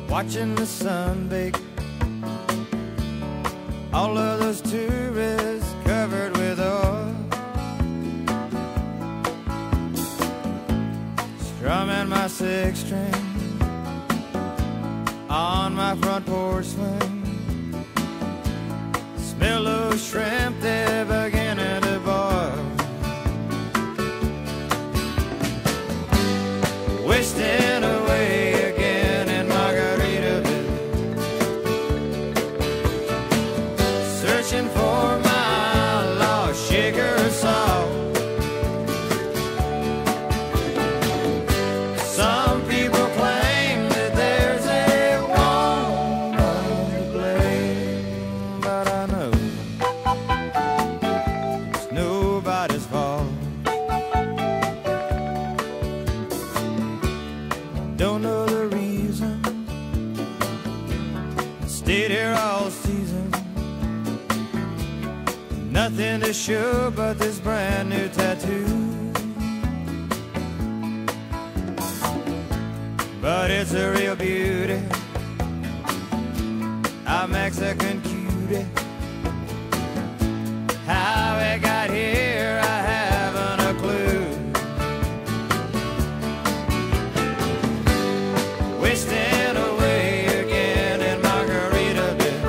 watching the sun bake. All of those tourists covered with oil, strumming my six string on my front porch swing. Smell those shrimp, they're beginning to boil. Wasting away again in Margaritaville, searching for my lost sugar salt. Some people claim that there's a woman to blame, but I know it's nobody's fault. Don't know the reason, stayed here all season. Nothing to show but this brand new tattoo, but it's a real beauty, a Mexican cutie. How it got here, I haven't a clue. Wasting away again in Margaritaville,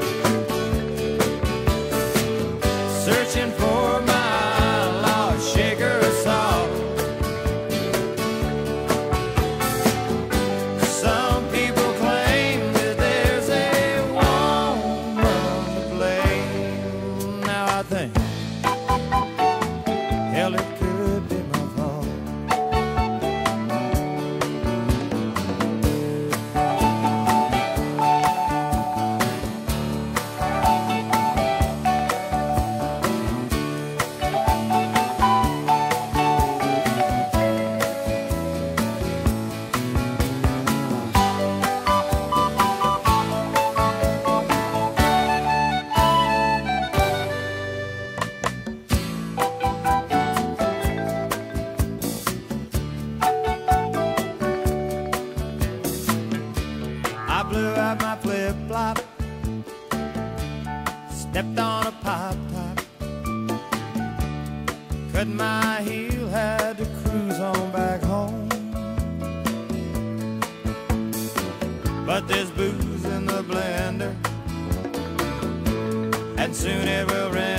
searching for my lost sugar salt. Some people claim that there's a woman to blame. Now I think, hell, it could be my fault. I blew out my flip-flop, stepped on a pop-top, cut my heel, had to cruise on back home. But there's booze in the blender, and soon it will rain.